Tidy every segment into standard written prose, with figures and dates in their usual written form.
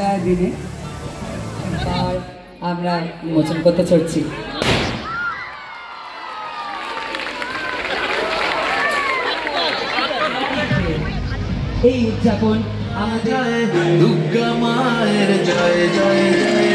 দিনে আর আমরা মোচন করতে চলছি। এই উদযাপন আমাদের দুর্গা মায়ের জয় জয় জয়।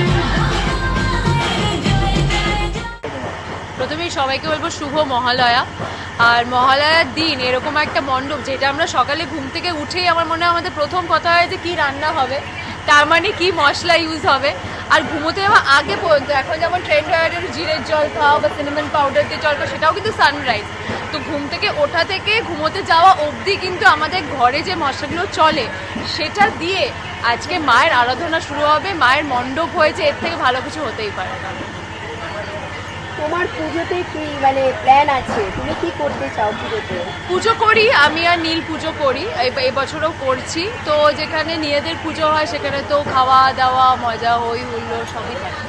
প্রথমেই সবাইকে বলবো শুভ মহালয়া। আর মহালয়ার দিন এরকম একটা মণ্ডপ, যেটা আমরা সকালে ঘুম থেকে উঠেই আমার মনে হয় আমাদের প্রথম কথা হয় যে কী রান্না হবে, তার মানে কি মশলা ইউজ হবে। আর ঘুমোতে যাওয়া আগে পর্যন্ত এখন যেমন ট্রেন্ড হয়ে গেছে জিরের জল খাওয়া বা সিনেমন পাউডার দিয়ে জল খাওয়া, সেটাও কিন্তু সানরাইজ। তো ঘুম থেকে ওঠা থেকে ঘুমোতে যাওয়া অবধি কিন্তু আমাদের ঘরে যে মশলাগুলো চলে সেটা দিয়ে আজকে মায়ের আরাধনা শুরু হবে। মায়ের মণ্ডপ হয়েছে, এর থেকে ভালো কিছু হতেই পারে না। তোমার পুজোতে কি মানে প্ল্যান আছে, তুমি কি করতে চাও পুজোতে? পুজো করি আমি আর নীল পুজো করি, এবছরও করছি। তো যেখানে নিজেদের পুজো হয় সেখানে তো খাওয়া দাওয়া মজা হই হুল্লোড় সবই থাকে।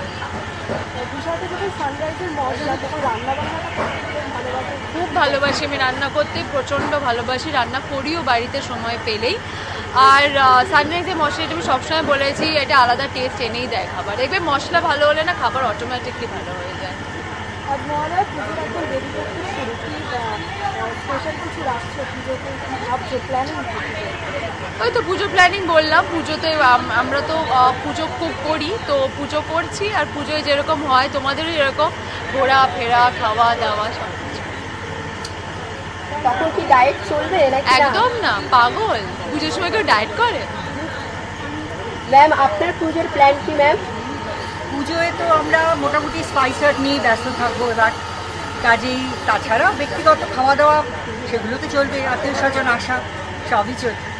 খুব ভালোবাসি আমি রান্না করতে, প্রচণ্ড ভালোবাসি, রান্না করিও বাড়িতে সময় পেলেই। আর সানরাইজের মশলা আমি সবসময় বলেছি এটা আলাদা টেস্ট এনেই দেয় খাবার। দেখবে মশলা ভালো হলে না খাবার অটোমেটিকলি ভালো হয়ে যায়। ওই তো পুজো প্ল্যানিং বললাম, পুজোতে আমরা তো পুজো খুব করি, তো পুজো করছি। আর পুজোয় যেরকম হয় তোমাদেরও যেরকম ঘোরা ফেরা খাওয়া দাওয়া সব কিছু। তখন কি ডায়েট চলবে নাকি? একদম না, পাগল, পুজোর সময় কেউ ডায়েট করে? ম্যাম আপনার পুজোর প্ল্যান কি ম্যাম? পুজোয় তো আমরা মোটামুটি স্পাইসার নিয়ে ব্যস্ত থাকবো এবার, কাজেই তাছাড়া ব্যক্তিগত খাওয়া দাওয়া সেগুলো তো চলবে, আত্মীয় স্বজন আসা সবই চলবে।